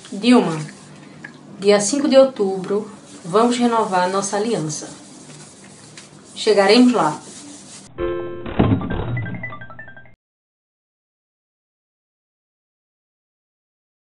Dilma, dia 5 de outubro, vamos renovar nossa aliança. Chegaremos lá.